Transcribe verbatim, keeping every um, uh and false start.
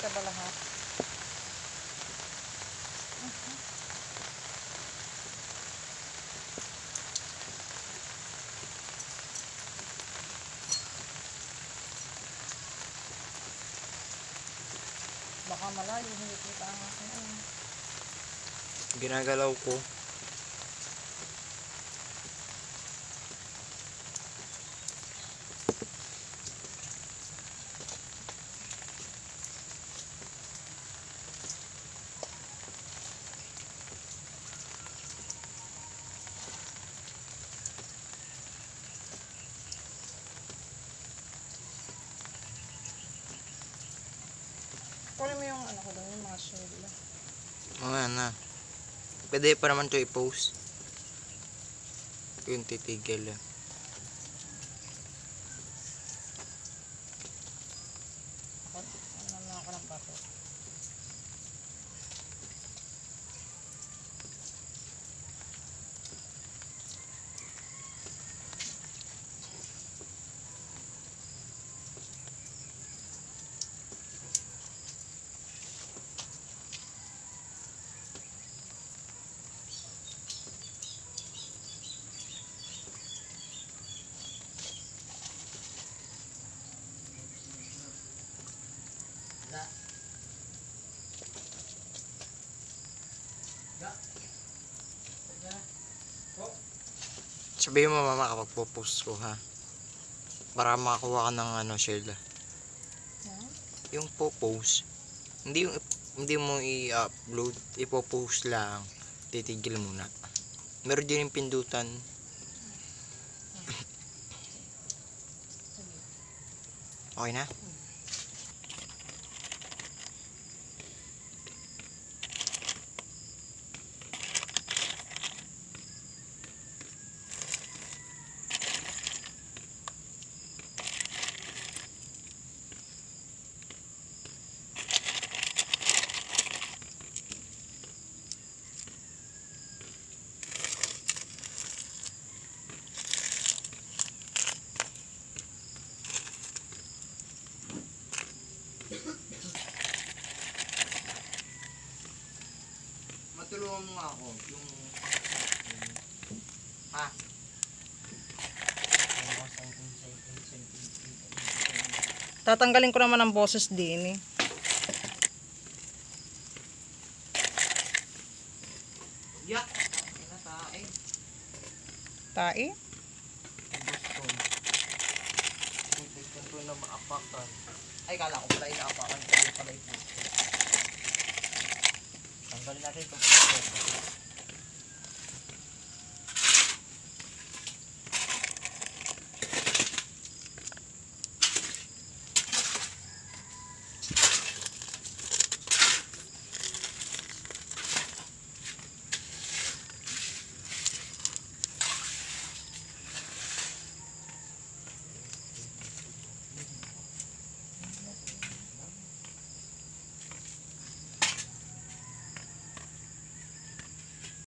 ba lahat? Uh-huh. Baka malayo, hindi kita ang aking ano. Ginagalaw ko. Kunin mo yung ano ko doon, yung mga shell. Mga na. Pwede pa naman ito i-post. Yung titigil lang. Ano naman ako ng pato? Sabihin mo mama kapag po-post ko ha. Para makakuha ka ng ano share. Huh? Yung po-post. Hindi yung hindi mo i-upload, ipo-post lang. Titigil muna. Meron din yung pindutan. Okay na? Matulungan mo nga ako yung ha. Tatanggalin ko naman ang boses din eh. Yak! Tae. Tae? Boston. Tignan ko na maapakan. Ay, kala ko pala inaapakan ko pala ito. Tanggalin natin itong